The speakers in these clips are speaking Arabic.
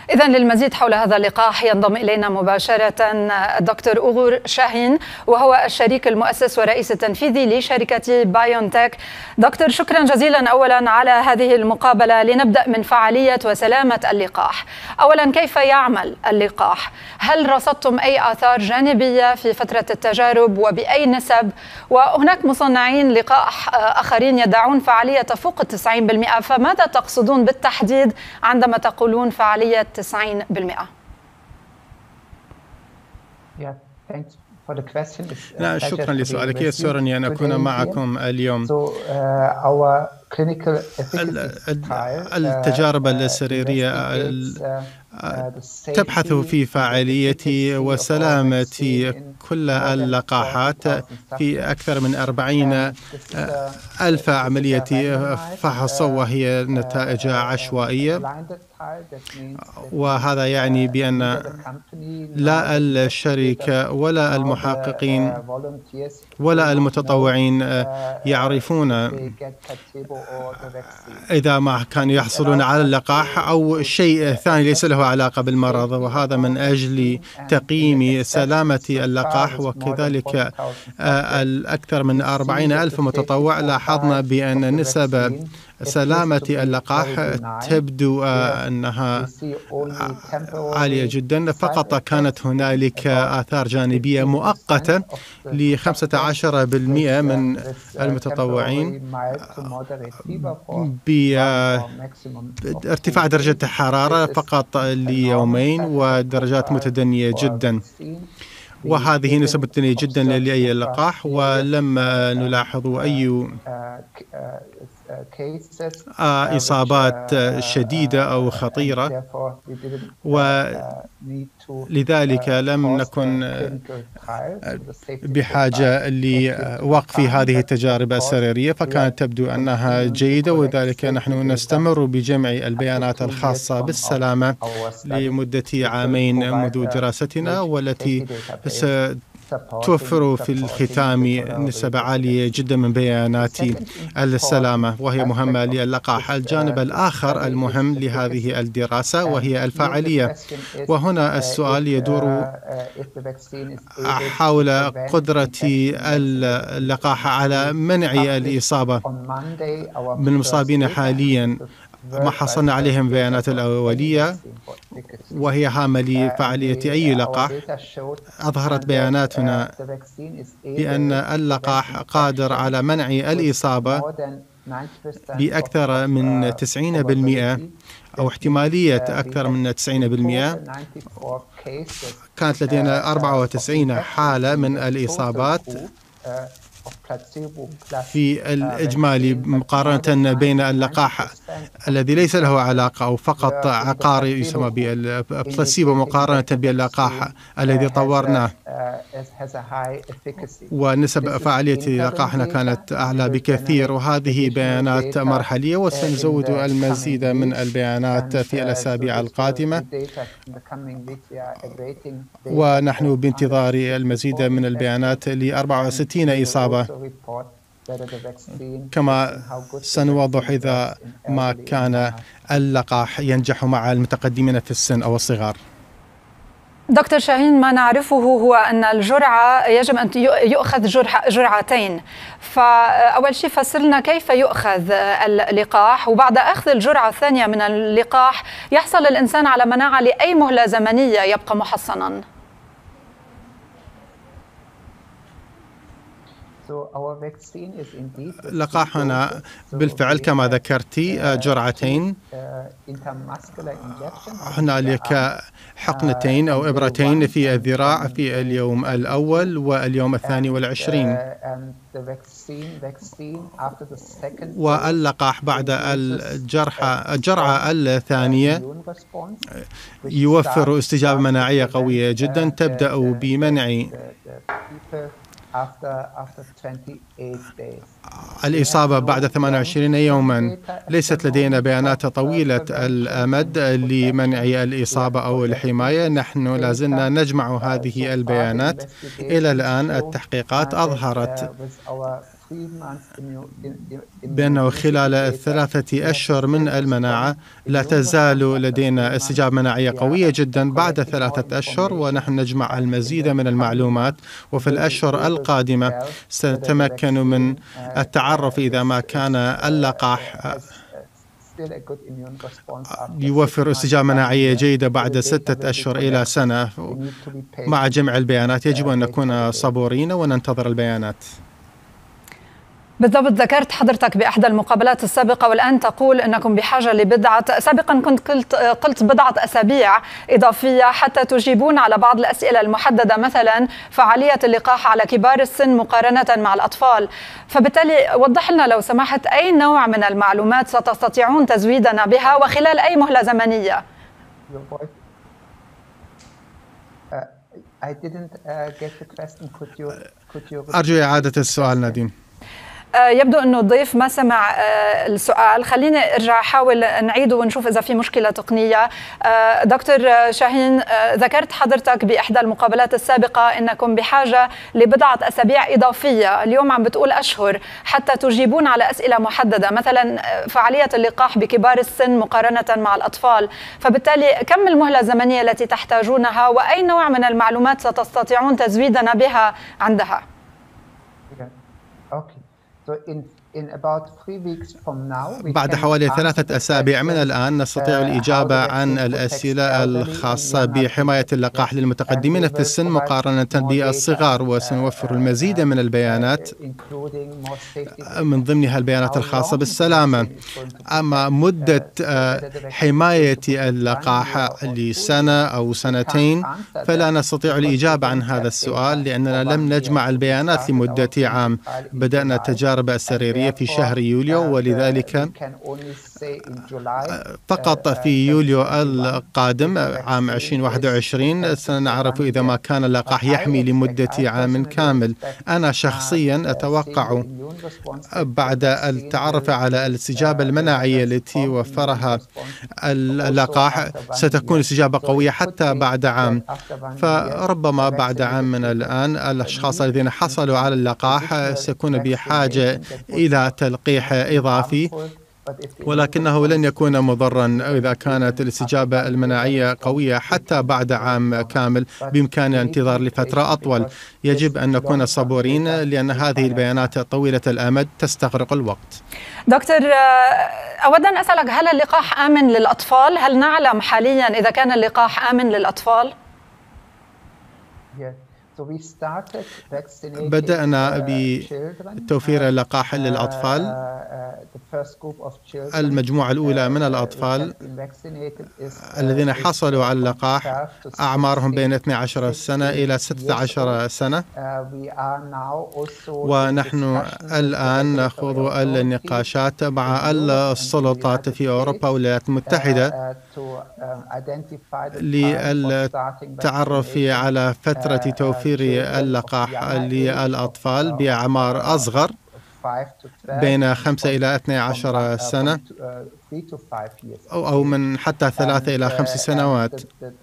إذن للمزيد حول هذا اللقاح ينضم إلينا مباشرة الدكتور أغور شاهين، وهو الشريك المؤسس والرئيس التنفيذي لشركة بايونتك. دكتور، شكرا جزيلا أولا على هذه المقابلة. لنبدأ من فعالية وسلامة اللقاح. أولا، كيف يعمل اللقاح؟ هل رصدتم أي آثار جانبية في فترة التجارب وبأي نسب؟ وهناك مصنعين لقاح آخرين يدعون فعالية تفوق 90%، فماذا تقصدون بالتحديد عندما تقولون فعالية 90%؟ نعم، شكرا لسؤالك. يسرني أن أكون معكم اليوم. التجارب السريرية تبحث في فعالية وسلامة كل اللقاحات في أكثر من 40 ألف عملية فحص، وهي نتائج عشوائية. وهذا يعني بأن لا الشركة ولا المحققين ولا المتطوعين يعرفون إذا ما كانوا يحصلون على اللقاح أو شيء ثاني ليس له علاقة بالمرض، وهذا من أجل تقييم سلامة اللقاح. وكذلك الأكثر من 40 ألف متطوع لاحظنا بأن نسب سلامة اللقاح تبدو أنها عالية جدا. فقط كانت هنالك آثار جانبية مؤقتة ل15% من المتطوعين بارتفاع درجة الحرارة فقط ليومين ودرجات متدنية جدا، وهذه نسبة متدنية جدا لأي لقاح، ولم نلاحظ أي إصابات شديدة أو خطيرة، ولذلك لم نكن بحاجة لوقف هذه التجارب السريرية، فكانت تبدو أنها جيدة. وذلك نحن نستمر بجمع البيانات الخاصة بالسلامة لمدة عامين منذ دراستنا، والتي توفر في الختام نسب عالية جدا من بيانات السلامة، وهي مهمة للقاح. الجانب الآخر المهم لهذه الدراسة وهي الفاعلية، وهنا السؤال يدور حول قدرة اللقاح على منع الإصابة من المصابين. حاليا ما حصلنا عليهم بيانات الأولية، وهي هامة لفعالية أي لقاح. أظهرت بياناتنا بأن اللقاح قادر على منع الإصابة بأكثر من 90%، أو احتمالية أكثر من 90%. كانت لدينا 94 حالة من الإصابات في الإجمالي مقارنة بين اللقاح الذي ليس له علاقة أو فقط عقار يسمى بالبلاسيبو مقارنة باللقاح الذي طورناه، ونسب فعالية لقاحنا كانت أعلى بكثير. وهذه بيانات مرحلية، وسنزود المزيد من البيانات في الأسابيع القادمة، ونحن بانتظار المزيد من البيانات ل64 إصابة، كما سنوضح إذا ما كان اللقاح ينجح مع المتقدمين في السن أو الصغار. دكتور شاهين، ما نعرفه هو أن الجرعة يجب أن يؤخذ جرعتين، فأول شيء فسر لنا كيف يؤخذ اللقاح، وبعد أخذ الجرعة الثانية من اللقاح يحصل الإنسان على مناعة لأي مهلة زمنية يبقى محصنا؟ لقاحنا بالفعل كما ذكرت جرعتين. هنالك حقنتين أو إبرتين في الذراع في اليوم الأول واليوم 22، واللقاح بعد الجرعة الثانية يوفر استجابة مناعية قوية جدا تبدأ بمنع الإصابة بعد 28 يوما. ليست لدينا بيانات طويلة الأمد لمنع الإصابة أو الحماية. نحن لازلنا نجمع هذه البيانات. إلى الآن التحقيقات أظهرت بأنه خلال 3 أشهر من المناعة لا تزال لدينا استجابة مناعية قوية جدا بعد 3 أشهر، ونحن نجمع المزيد من المعلومات، وفي الأشهر القادمة سنتمكن من التعرف إذا ما كان اللقاح يوفر استجابة مناعية جيدة بعد 6 أشهر إلى سنة. مع جمع البيانات يجب أن نكون صبورين وننتظر البيانات. بالضبط، ذكرت حضرتك بإحدى المقابلات السابقة والآن تقول أنكم بحاجة سابقا كنت قلت بضعة أسابيع إضافية حتى تجيبون على بعض الأسئلة المحددة، مثلا فعالية اللقاح على كبار السن مقارنة مع الأطفال. فبالتالي وضح لنا لو سمحت أي نوع من المعلومات ستستطيعون تزويدنا بها وخلال أي مهلة زمنية؟ أرجو إعادة السؤال نادين. يبدو أنه الضيف ما سمع السؤال، خليني أرجع أحاول نعيده ونشوف إذا في مشكلة تقنية. دكتور شاهين، ذكرت حضرتك بإحدى المقابلات السابقة أنكم بحاجة لبضعة أسابيع إضافية، اليوم عم بتقول أشهر حتى تجيبون على أسئلة محددة، مثلا فعالية اللقاح بكبار السن مقارنة مع الأطفال. فبالتالي كم المهلة الزمنية التي تحتاجونها وأي نوع من المعلومات ستستطيعون تزويدنا بها عندها؟ بعد حوالي 3 أسابيع من الآن نستطيع الإجابة عن الأسئلة الخاصة بحماية اللقاح للمتقدمين في السن مقارنة بالصغار، وسنوفر المزيد من البيانات من ضمنها البيانات الخاصة بالسلامة. أما مدة حماية اللقاح لسنة أو سنتين فلا نستطيع الإجابة عن هذا السؤال، لأننا لم نجمع البيانات لمدة عام. بدأنا التجارب السريرية في شهر يوليو، ولذلك فقط في يوليو القادم عام 2021 سنعرف إذا ما كان اللقاح يحمي لمدة عام كامل. أنا شخصيا أتوقع بعد التعرف على الاستجابة المناعية التي وفرها اللقاح ستكون استجابة قوية حتى بعد عام، فربما بعد عام من الآن الأشخاص الذين حصلوا على اللقاح سيكون بحاجة إلى تلقيح إضافي، ولكنه لن يكون مضرا إذا كانت الاستجابة المناعية قوية حتى بعد عام كامل. بإمكاننا الانتظار لفترة أطول. يجب أن نكون صبورين لأن هذه البيانات طويلة الأمد تستغرق الوقت. دكتور، أود أن أسألك، هل اللقاح آمن للأطفال؟ هل نعلم حاليا إذا كان اللقاح آمن للأطفال؟ بدأنا بتوفير اللقاح للأطفال. المجموعة الأولى من الأطفال الذين حصلوا على اللقاح أعمارهم بين 12 سنة إلى 16 سنة، ونحن الآن نأخذ النقاشات مع السلطات في أوروبا والولايات المتحدة للتعرف على فترة توفير اللقاح للأطفال بأعمار أصغر بين 5 إلى 12 سنة أو من حتى 3 إلى 5 سنوات.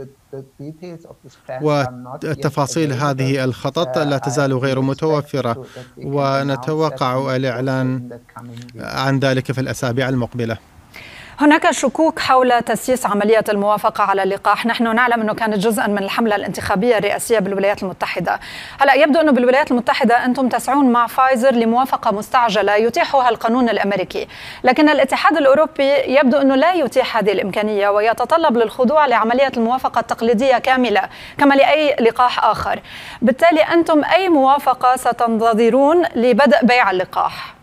وتفاصيل هذه الخطط لا تزال غير متوفرة، ونتوقع الإعلان عن ذلك في الأسابيع المقبلة. هناك شكوك حول تسييس عملية الموافقة على اللقاح. نحن نعلم أنه كانت جزءا من الحملة الانتخابية الرئاسية بالولايات المتحدة. هلأ يبدو أنه بالولايات المتحدة أنتم تسعون مع فايزر لموافقة مستعجلة يتيحها القانون الأمريكي، لكن الاتحاد الأوروبي يبدو أنه لا يتيح هذه الإمكانية ويتطلب للخضوع لعملية الموافقة التقليدية كاملة كما لأي لقاح آخر. بالتالي أنتم أي موافقة ستنتظرون لبدء بيع اللقاح؟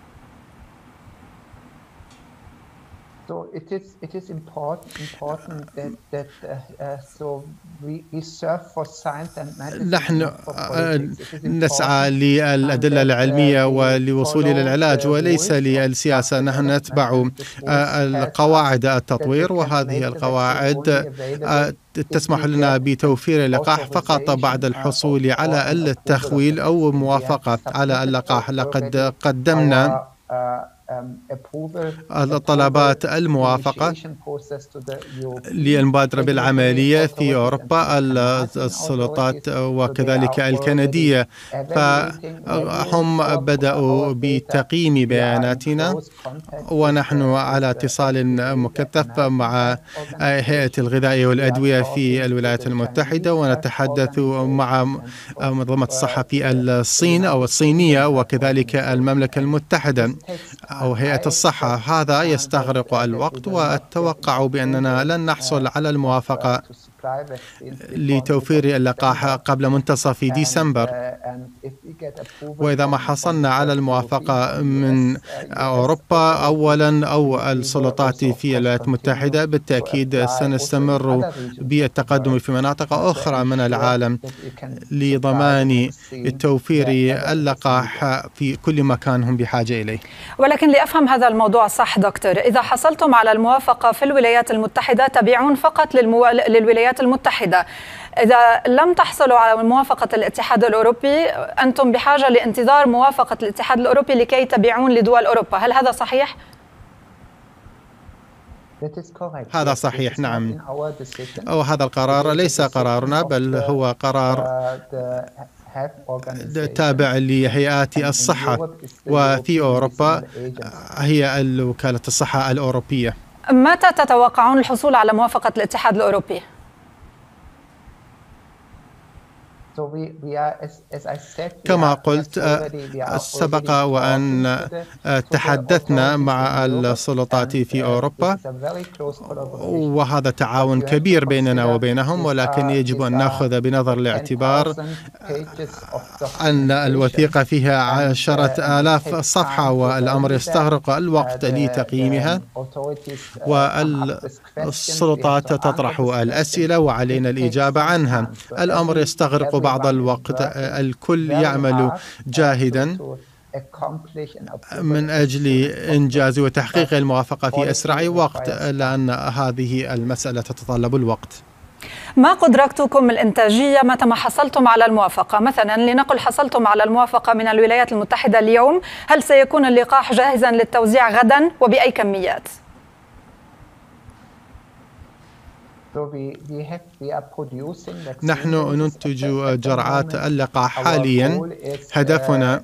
So it is important that we serve for science and medicine. نحن نسعى للأدلة العلمية وللوصول إلى العلاج وليس للسياسة. نحن نتبع القواعد التطوير، وهذه القواعد تسمح لنا بتوفير اللقاح فقط بعد الحصول على التخويل أو موافقة على اللقاح. لقد قدمنا الطلبات الموافقة للمبادرة بالعملية في أوروبا السلطات وكذلك الكندية، فهم بدأوا بتقييم بياناتنا، ونحن على اتصال مكثف مع هيئة الغذاء والأدوية في الولايات المتحدة، ونتحدث مع منظمة الصحة في الصين أو الصينية وكذلك المملكة المتحدة أو هيئة الصحة. هذا يستغرق الوقت، وأتوقع بأننا لن نحصل على الموافقة لتوفير اللقاح قبل منتصف ديسمبر. وإذا ما حصلنا على الموافقة من أوروبا أولا أو السلطات في الولايات المتحدة، بالتأكيد سنستمر بالتقدم في مناطق أخرى من العالم لضمان توفير اللقاح في كل مكان هم بحاجة إليه. ولكن لأفهم هذا الموضوع صح دكتور، إذا حصلتم على الموافقة في الولايات المتحدة تبيعون فقط للولايات المتحدة، إذا لم تحصلوا على موافقة الاتحاد الأوروبي أنتم بحاجة لانتظار موافقة الاتحاد الأوروبي لكي تبيعون لدول أوروبا، هل هذا صحيح؟ هذا صحيح، نعم. أو هذا القرار ليس قرارنا، بل هو قرار تابع لهيئات الصحة، وفي أوروبا هي وكالة الصحة الأوروبية. متى تتوقعون الحصول على موافقة الاتحاد الأوروبي؟ كما قلت سبق وأن تحدثنا مع السلطات في أوروبا، وهذا تعاون كبير بيننا وبينهم، ولكن يجب أن نأخذ بنظر الاعتبار أن الوثيقة فيها 10,000 صفحة، والأمر يستغرق الوقت لتقييمها، والسلطات تطرح الأسئلة وعلينا الإجابة عنها. الأمر يستغرق بعض الوقت، الكل يعمل جاهدا من أجل إنجاز وتحقيق الموافقة في أسرع وقت، لأن هذه المسألة تتطلب الوقت. ما قدرتكم الإنتاجية متى ما حصلتم على الموافقة؟ مثلا لنقل حصلتم على الموافقة من الولايات المتحدة اليوم، هل سيكون اللقاح جاهزا للتوزيع غدا وبأي كميات؟ نحن ننتج جرعات اللقاح حاليا. هدفنا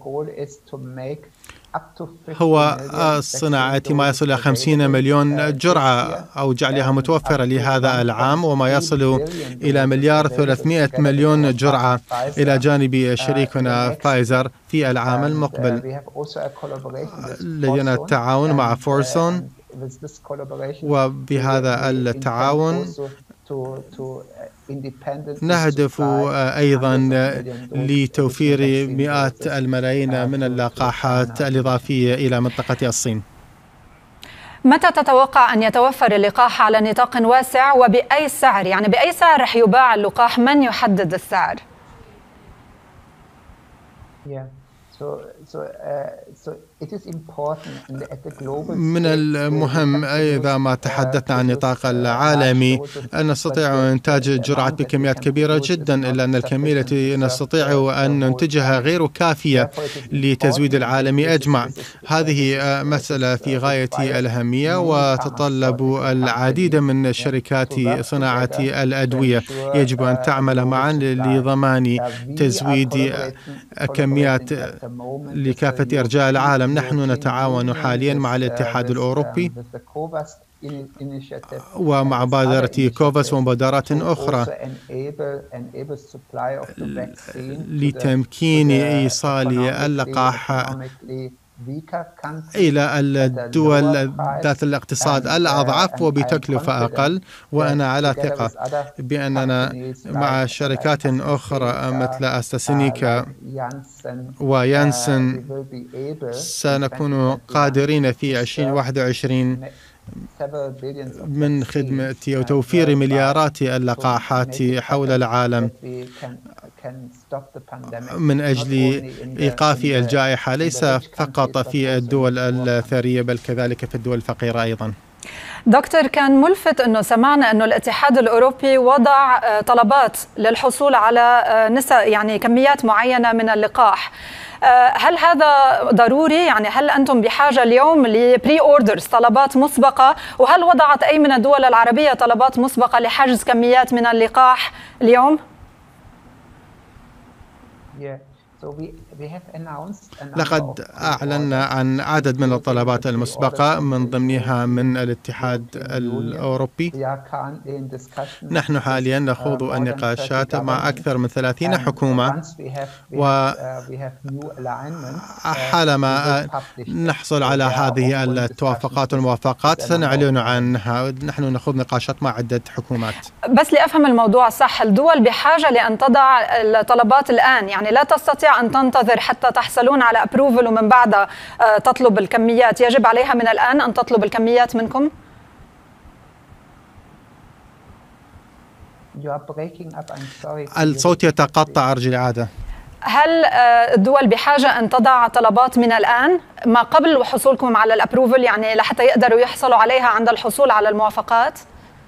هو صناعة ما يصل إلى 50 مليون جرعة أو جعلها متوفرة لهذا العام، وما يصل إلى 1,300,000,000 جرعة إلى جانب شريكنا فايزر في العام المقبل. لدينا التعاون مع فورسون، وبهذا التعاون نهدف أيضا لتوفير مئات الملايين من اللقاحات الإضافية إلى منطقة الصين. متى تتوقع أن يتوفر اللقاح على نطاق واسع وبأي سعر؟ يعني بأي سعر رح يباع اللقاح؟ من يحدد السعر؟ من المهم إذا ما تحدثنا عن النطاق العالمي أن نستطيع إنتاج جرعات بكميات كبيرة جدا، إلا أن الكمية التي نستطيع أن ننتجها غير كافية لتزويد العالم أجمع. هذه مسألة في غاية الأهمية، وتتطلب العديد من شركات صناعة الأدوية. يجب أن تعمل معا لضمان تزويد كميات لكافة أرجاء العالم. نحن نتعاون حاليا مع الاتحاد الأوروبي ومع مبادرة كوفاس ومبادرات أخرى لتمكين إيصال اللقاح إلى الدول ذات الاقتصاد الأضعف وبتكلفة أقل. وأنا على ثقة بأننا مع شركات أخرى مثل أسترازينيكا ويانسن سنكون قادرين في 2021 من خدمة وتوفير مليارات اللقاحات حول العالم من أجل إيقاف الجائحة، ليس فقط في الدول الثرية بل كذلك في الدول الفقيرة أيضا. دكتور، كان ملفت أنه سمعنا أنه الاتحاد الأوروبي وضع طلبات للحصول على يعني كميات معينة من اللقاح. هل هذا ضروري؟ يعني هل أنتم بحاجة اليوم لبري أوردرز، طلبات مسبقة؟ وهل وضعت أي من الدول العربية طلبات مسبقة لحجز كميات من اللقاح اليوم؟ لقد أعلنا عن عدد من الطلبات المسبقة من ضمنها من الاتحاد الأوروبي. نحن حاليا نخوض النقاشات مع أكثر من 30 حكومة، وحالما نحصل على هذه التوافقات والموافقات سنعلن عنها. نحن نخوض نقاشات مع عدة حكومات. بس لأفهم الموضوع صح، الدول بحاجة لأن تضع الطلبات الآن، يعني لا تستطيع أن تنتظر حتى تحصلون على أبروفل ومن بعدها تطلب الكميات. يجب عليها من الآن أن تطلب الكميات منكم؟ الصوت يتقطع، أرجو الإعادة. هل الدول بحاجة أن تضع طلبات من الآن ما قبل حصولكم على الأبروفل، يعني لحتى يقدروا يحصلوا عليها عند الحصول على الموافقات؟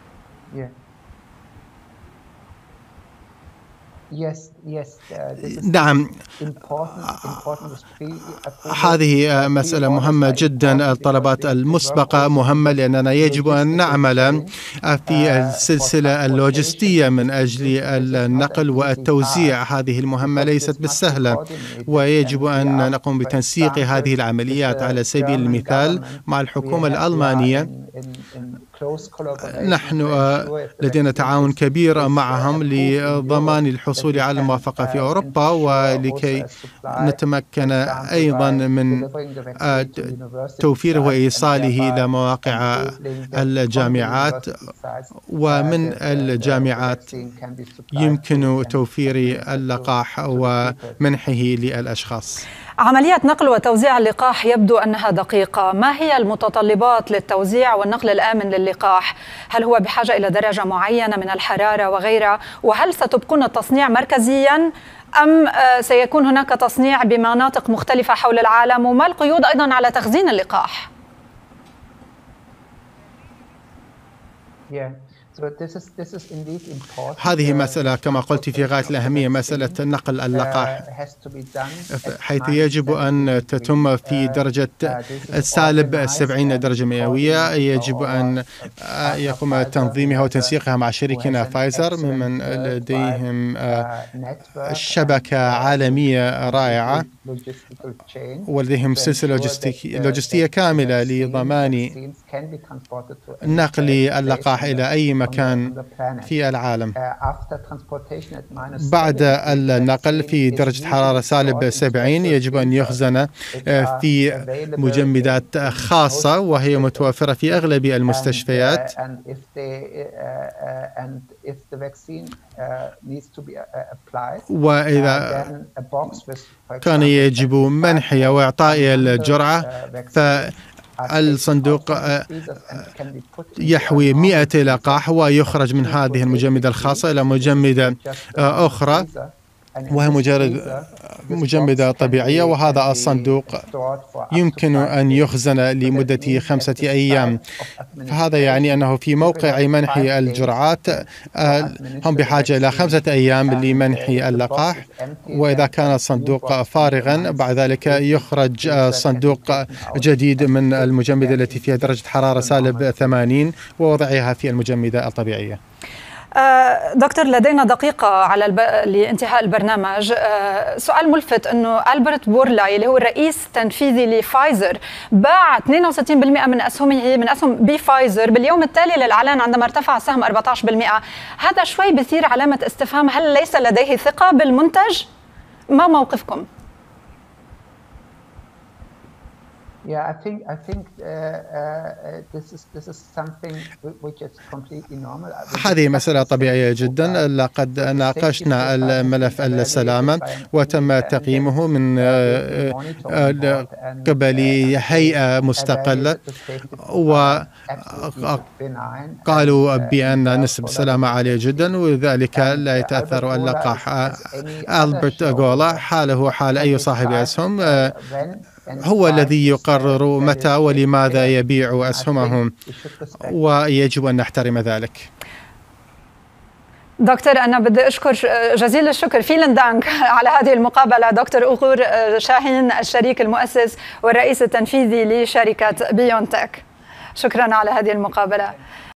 نعم، هذه مسألة مهمة جدا. الطلبات المسبقة مهمة لأننا يجب أن نعمل في السلسلة اللوجستية من أجل النقل والتوزيع. هذه المهمة ليست بالسهلة، ويجب أن نقوم بتنسيق هذه العمليات. على سبيل المثال مع الحكومة الألمانية نحن لدينا تعاون كبير معهم لضمان الحصول على الموافقة في أوروبا، ولكي نتمكن أيضا من توفيره وإيصاله إلى مواقع الجامعات، ومن الجامعات يمكن توفير اللقاح ومنحه للأشخاص. عملية نقل وتوزيع اللقاح يبدو أنها دقيقة. ما هي المتطلبات للتوزيع والنقل الآمن للقاح؟ هل هو بحاجة إلى درجة معينة من الحرارة وغيرها؟ وهل ستبقون التصنيع مركزياً أم سيكون هناك تصنيع بمناطق مختلفة حول العالم؟ وما القيود أيضاً على تخزين اللقاح؟ هذه مسألة كما قلت في غاية الأهمية، مسألة نقل اللقاح، حيث يجب أن تتم في درجة سالب 70 درجة مئوية. يجب أن يقوم تنظيمها وتنسيقها مع شريكنا فايزر، ممن لديهم شبكة عالمية رائعة ولديهم سلسلة لوجستية كاملة لضمان نقل اللقاح إلى أي مكان في العالم. بعد النقل في درجة حرارة سالب 70 يجب أن يخزن في مجمدات خاصة، وهي متوفرة في أغلب المستشفيات. وإذا كان يجب منح وإعطاء الجرعة، الصندوق يحوي 100 لقاح ويخرج من هذه المجمدة الخاصة إلى مجمدة أخرى، وهي مجمدة طبيعية. وهذا الصندوق يمكن أن يخزن لمدة 5 أيام. فهذا يعني أنه في موقع منح الجرعات هم بحاجة إلى 5 أيام لمنح اللقاح، وإذا كان الصندوق فارغا بعد ذلك يخرج صندوق جديد من المجمدة التي فيها درجة حرارة سالب 80 ووضعها في المجمدة الطبيعية. دكتور، لدينا دقيقة على لانتهاء البرنامج. سؤال ملفت أنه ألبرت بورلاي اللي هو الرئيس التنفيذي لفايزر باع 62% من أسهم بفايزر باليوم التالي للإعلان عندما ارتفع السهم 14%. هذا شوي بثير علامة استفهام، هل ليس لديه ثقة بالمنتج؟ ما موقفكم؟ هذه مسألة طبيعية جدا. لقد ناقشنا الملف السلامة وتم تقييمه من قبل هيئة مستقلة، وقالوا بأن نسبة السلامة عالية جدا وذلك لا يتأثر اللقاح. ألبرت غولا حاله حال أي صاحب أسهم هو الذي يقرر متى ولماذا يبيع أسهمهم، ويجب أن نحترم ذلك. دكتور، أنا بدي أشكر جزيل الشكر فيلن دانك على هذه المقابلة دكتور أغور شاهين، الشريك المؤسس والرئيس التنفيذي لشركة بايونتك. شكرا على هذه المقابلة.